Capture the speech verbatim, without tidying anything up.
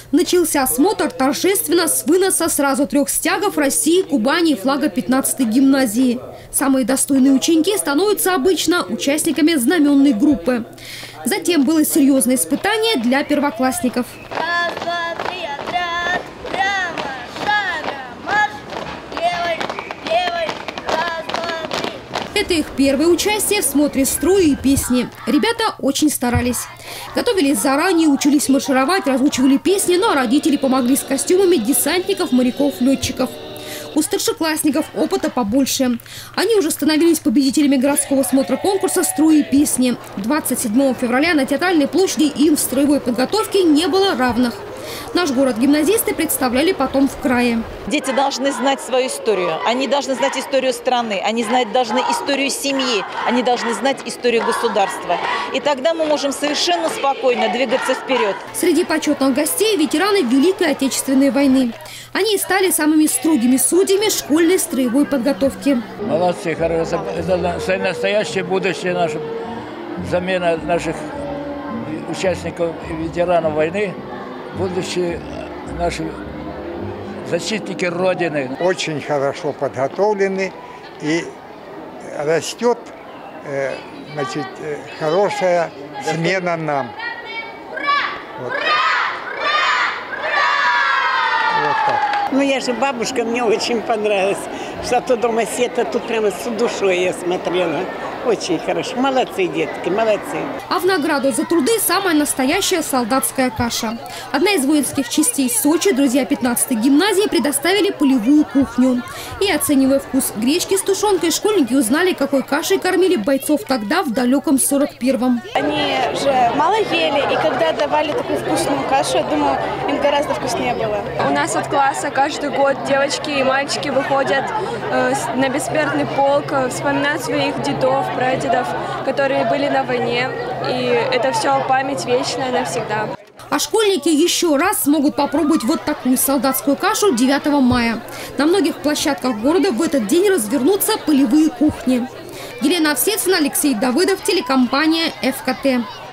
Начался осмотр торжественно с выноса сразу трех стягов России, Кубани и флага пятнадцатой гимназии. Самые достойные ученики становятся обычно участниками знаменной группы. Затем было серьезное испытание для первоклассников. Раз, два, три, отряд, прямо, шагом, марш, левой, левой, раз, два, три. Это их первое участие в смотре строя и песни. Ребята очень старались. Готовились заранее, учились маршировать, разучивали песни, но родители помогли с костюмами десантников, моряков, летчиков. У старшеклассников опыта побольше. Они уже становились победителями городского смотра конкурса «Строя и песни». двадцать седьмого февраля на Театральной площади им в строевой подготовке не было равных. Наш город гимназисты представляли потом в крае. Дети должны знать свою историю. Они должны знать историю страны. Они знать должны историю семьи. Они должны знать историю государства. И тогда мы можем совершенно спокойно двигаться вперед. Среди почетных гостей ветераны Великой Отечественной войны. Они стали самыми строгими судьями школьной строевой подготовки. Молодцы, хорошо. Это настоящее будущее наше. Замена наших участников и ветеранов войны. Будущие наши защитники Родины. Очень хорошо подготовлены и растет э, значит, э, хорошая смена нам. Вот. Вот так. Ну я же бабушка, мне очень понравилось, что тут дома сета, тут прямо с душой я смотрела. Очень хорошо. Молодцы, детки, молодцы. А в награду за труды самая настоящая солдатская каша. Одна из воинских частей Сочи, друзья пятнадцатой гимназии, предоставили полевую кухню. И оценивая вкус гречки с тушенкой, школьники узнали, какой кашей кормили бойцов тогда, в далеком сорок первом. Они же мало ели, и когда давали такую вкусную кашу, я думаю, им гораздо вкуснее было. У нас от класса каждый год девочки и мальчики выходят э, на бессмертный полк, э, вспоминают своих дедов, прадедов, которые были на войне. И это все память вечная навсегда. А школьники еще раз смогут попробовать вот такую солдатскую кашу девятого мая. На многих площадках города в этот день развернутся полевые кухни. Елена Овсецина, Алексей Давыдов, телекомпания эф ка тэ.